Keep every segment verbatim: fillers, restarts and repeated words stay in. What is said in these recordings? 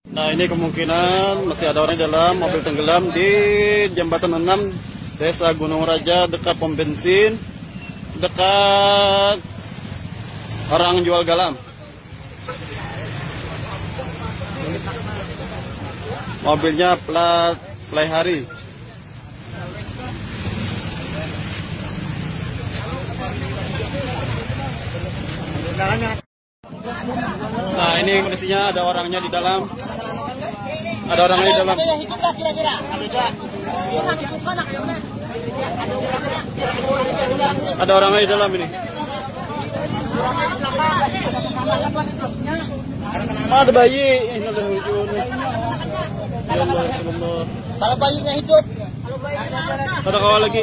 Nah, ini kemungkinan masih ada orang di dalam mobil tenggelam di Jembatan enam, Desa Gunung Raja, dekat pom bensin, dekat orang jual garam. Mobilnya plat Playhari. Nah, ini kondisinya ada orangnya di dalam. Ada orangnya di dalam. Ada orangnya di dalam ini. Ada bayi. Ini ada lucu nih. Ya Allah, Rasulullah. Kalau bayinya hidup, Ada kawal lagi.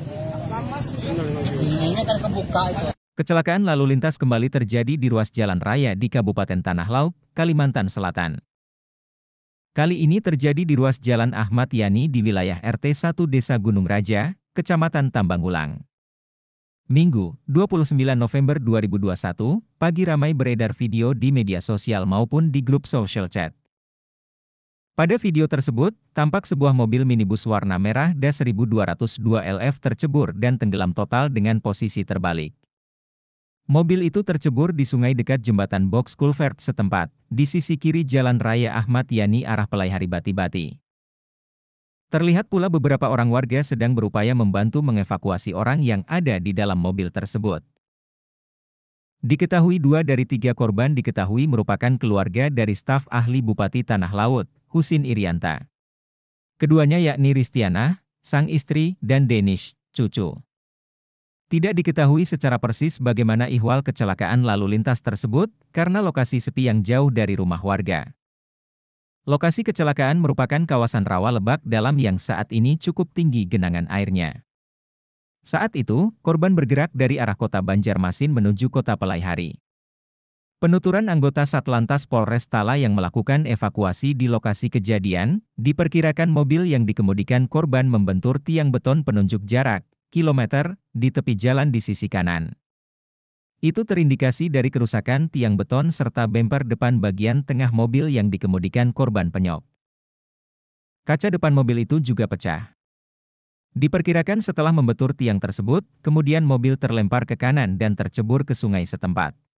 ini kan kebuka itu. Kecelakaan lalu lintas kembali terjadi di ruas jalan raya di Kabupaten Tanah Laut, Kalimantan Selatan. Kali ini terjadi di ruas Jalan Ahmad Yani di wilayah R T satu Desa Gunung Raja, Kecamatan Tambangulang. Minggu, dua puluh sembilan November dua ribu dua puluh satu, pagi ramai beredar video di media sosial maupun di grup social chat. Pada video tersebut, tampak sebuah mobil minibus warna merah D A seribu dua ratus dua L F tercebur dan tenggelam total dengan posisi terbalik. Mobil itu tercebur di sungai dekat jembatan box kulvert setempat, di sisi kiri Jalan Raya Ahmad Yani arah Pelaihari Bati-Bati. Terlihat pula beberapa orang warga sedang berupaya membantu mengevakuasi orang yang ada di dalam mobil tersebut. Diketahui dua dari tiga korban diketahui merupakan keluarga dari staf ahli Bupati Tanah Laut, Husin Irianta. Keduanya yakni Ristiana, sang istri, dan Denish, cucu. Tidak diketahui secara persis bagaimana ihwal kecelakaan lalu lintas tersebut, karena lokasi sepi yang jauh dari rumah warga. Lokasi kecelakaan merupakan kawasan rawa Lebak Dalam yang saat ini cukup tinggi genangan airnya. Saat itu, korban bergerak dari arah kota Banjarmasin menuju kota Pelaihari. Penuturan anggota Satlantas Polres Tala yang melakukan evakuasi di lokasi kejadian, diperkirakan mobil yang dikemudikan korban membentur tiang beton penunjuk jarak, kilometer, di tepi jalan di sisi kanan. Itu terindikasi dari kerusakan tiang beton serta bemper depan bagian tengah mobil yang dikemudikan korban penyok. Kaca depan mobil itu juga pecah. Diperkirakan setelah membentur tiang tersebut, kemudian mobil terlempar ke kanan dan tercebur ke sungai setempat.